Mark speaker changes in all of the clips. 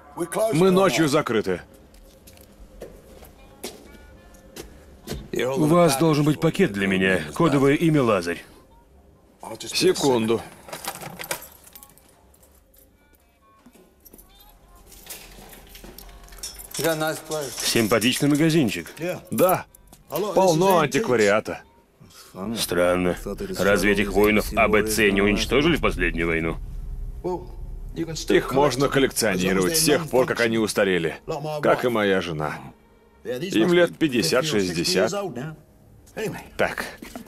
Speaker 1: Мы ночью закрыты.
Speaker 2: У вас должен быть пакет для меня. Кодовое имя Лазарь.
Speaker 1: Секунду.
Speaker 2: Симпатичный магазинчик.
Speaker 1: Да, полно антиквариата.
Speaker 2: Странно. Разве этих воинов АБЦ не уничтожили в последнюю войну?
Speaker 1: Их можно коллекционировать с тех пор, как они устарели. Как и моя жена. Им лет 50-60. Так.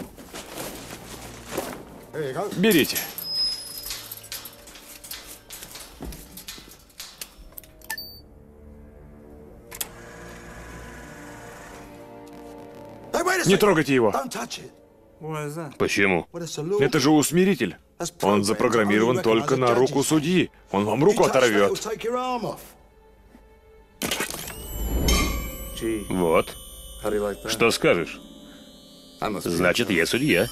Speaker 1: Берите. Не трогайте его.
Speaker 2: Почему?
Speaker 1: Это же усмиритель. Он запрограммирован только на руку судьи. Он вам руку оторвет.
Speaker 2: Вот. Что скажешь? Значит, я судья.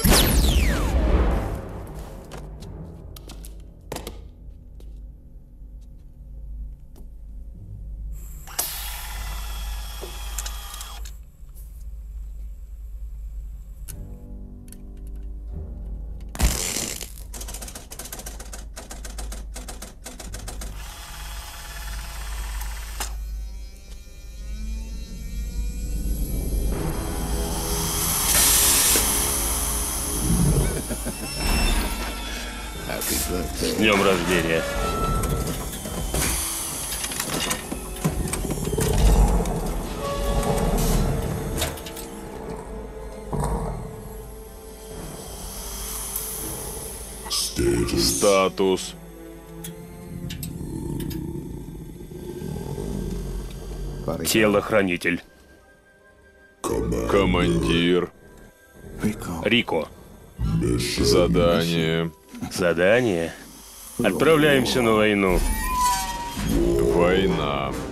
Speaker 2: С днем рождения.
Speaker 1: Статус.
Speaker 2: Телохранитель.
Speaker 1: Командир.
Speaker 2: Рико.
Speaker 1: Задание.
Speaker 2: Задание. Отправляемся на войну.
Speaker 1: Война.